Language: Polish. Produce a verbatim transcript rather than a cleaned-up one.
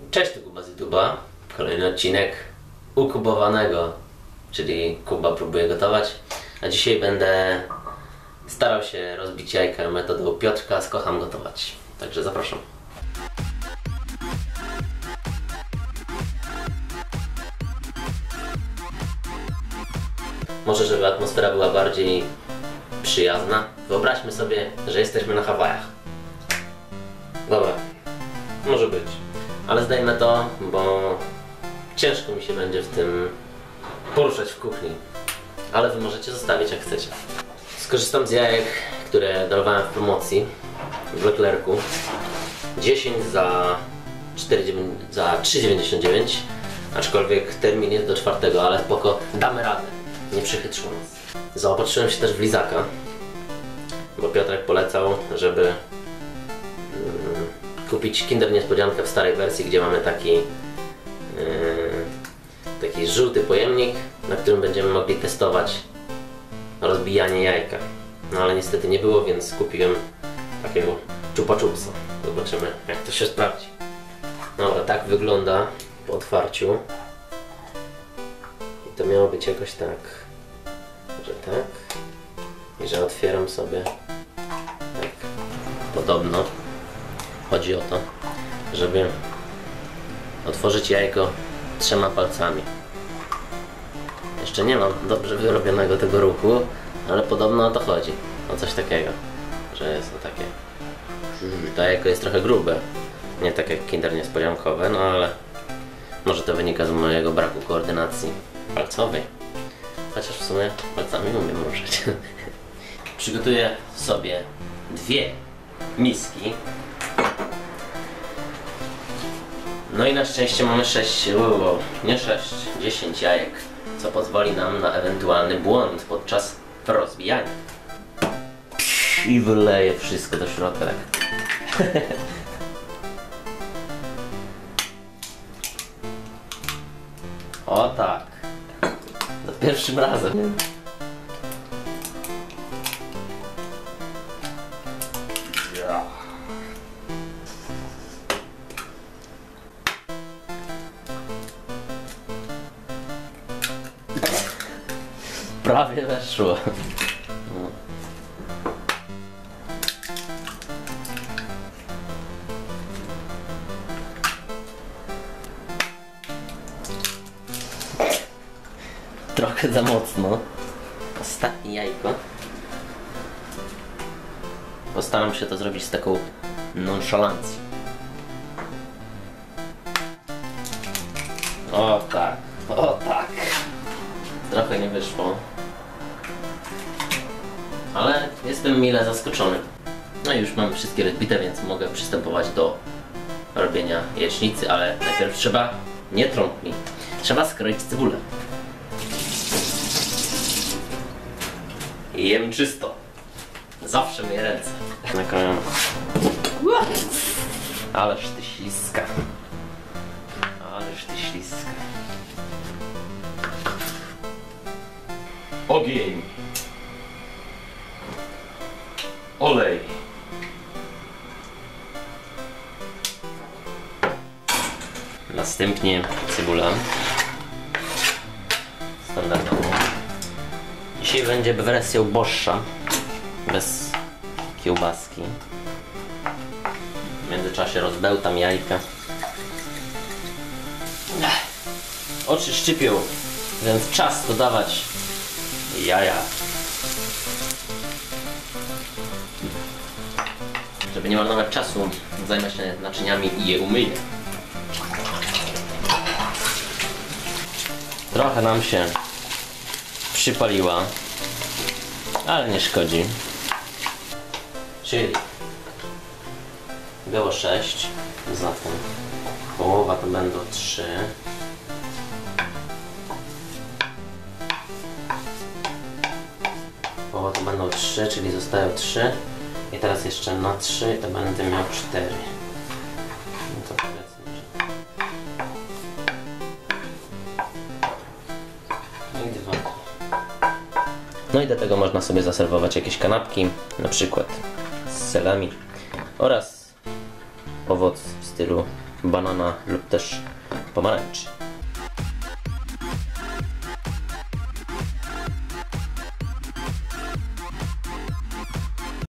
Cześć, to Kuba z YouTube'a. Kolejny odcinek ukubowanego, czyli Kuba próbuje gotować. A dzisiaj będę starał się rozbić jajka metodą Piotrka z Kocham Gotować. Także zapraszam. Może żeby atmosfera była bardziej przyjazna, wyobraźmy sobie, że jesteśmy na Hawajach. Dobra, może być. Ale zdejmę to, bo ciężko mi się będzie w tym poruszać w kuchni. Ale wy możecie zostawić jak chcecie. Skorzystam z jajek, które darowałem w promocji w Leclercu. dziesięć za trzy dziewięćdziesiąt dziewięć. Aczkolwiek termin jest do czwartego, ale spoko, damy radę. Nie przychytrzą nas. Zaopatrzyłem się też w lizaka, bo Piotrek polecał, żeby mm, kupić Kinder Niespodziankę w starej wersji, gdzie mamy taki yy, taki żółty pojemnik, na którym będziemy mogli testować rozbijanie jajka. No ale niestety nie było, więc kupiłem takiego chupa chupsa. Zobaczymy, jak to się sprawdzi. Dobra, tak wygląda po otwarciu. I to miało być jakoś tak, że tak. I że otwieram sobie tak. Podobno chodzi o to, żeby otworzyć jajko trzema palcami. Jeszcze nie mam dobrze wyrobionego tego ruchu, ale podobno o to chodzi. O coś takiego, że jest to takie... To jajko jest trochę grube. Nie tak jak Kinder Niespodziankowe, no ale może to wynika z mojego braku koordynacji palcowej. Chociaż w sumie palcami umiem ruszać. Przygotuję sobie dwie miski. No i na szczęście mamy sześć, nie sześć, dziesięć jajek, co pozwoli nam na ewentualny błąd podczas rozbijania. I wyleję wszystko do środka, tak. O tak. Za pierwszym razem. Prawie weszło. No. Trochę za mocno. Ostatnie jajko. Postaram się to zrobić z taką nonszalancją. O tak, o tak. Trochę nie wyszło. Ale jestem mile zaskoczony. No i już mam wszystkie rozbite, więc mogę przystępować do robienia jajecznicy, ale najpierw trzeba, nie trąb mi, trzeba skroić cebulę. I jem czysto. Zawsze myję ręce. Nakrojam. Ależ ty śliska. Ależ ty śliska. Ogień. Olej. Następnie cebula. Standardowo. Dzisiaj będzie wersja uboższa, bez kiełbaski. W międzyczasie rozbełtam jajka. Oczy szczypią, więc czas dodawać jaja. Żeby nie marnować czasu, zajmę się naczyniami i je umyję. Trochę nam się przypaliła, ale nie szkodzi. Czyli było sześć, zatem połowa to będą trzy. Połowa to będą trzy, czyli zostają trzy. I teraz jeszcze na trzy to będę miał cztery. No to powiedzmy, że... I dwa. No i do tego można sobie zaserwować jakieś kanapki, na przykład z selami oraz owoc w stylu banana lub też pomarańczy.